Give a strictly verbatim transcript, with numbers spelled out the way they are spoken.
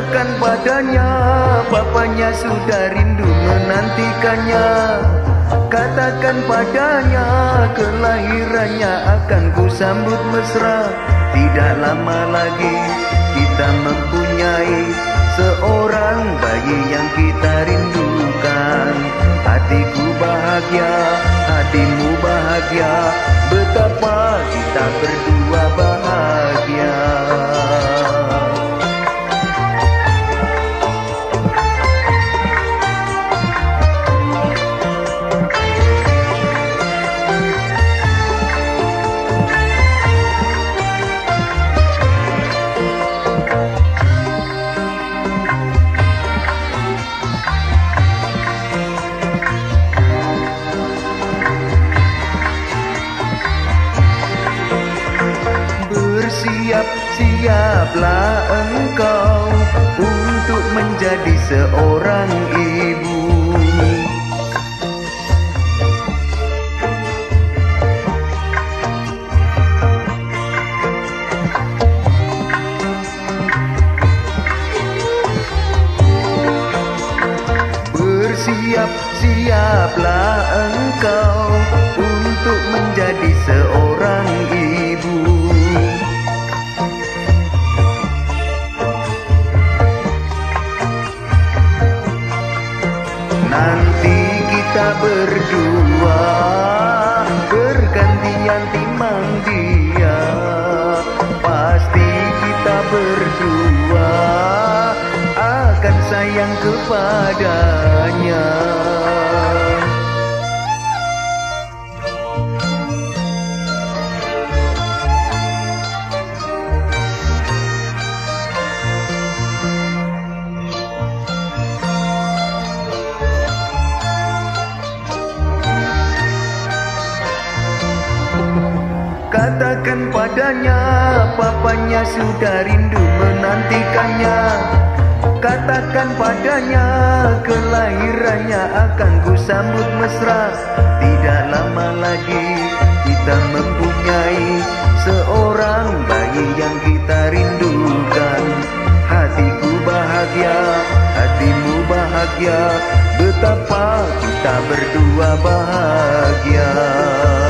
Katakan padanya, papanya sudah rindu menantikannya. Katakan padanya, kelahirannya akan ku sambut mesra. Tidak lama lagi kita mempunyai seorang bayi yang kita rindukan. Hatiku bahagia, hatimu bahagia, betapa kita berdua bahagia. Bersiap-siaplah engkau untuk menjadi seorang ibu. Bersiap-siaplah engkau untuk menjadi seorang ibu. Nanti kita berdua bergantian timang dia. Pasti kita berdua akan sayang kepadanya. Katakan padanya, papanya sudah rindu menantikannya. Katakan padanya, kelahirannya akan ku sambut mesra. Tidak lama lagi kita mempunyai seorang bayi yang kita rindukan. Hatiku bahagia, hatimu bahagia, betapa kita berdua bahagia.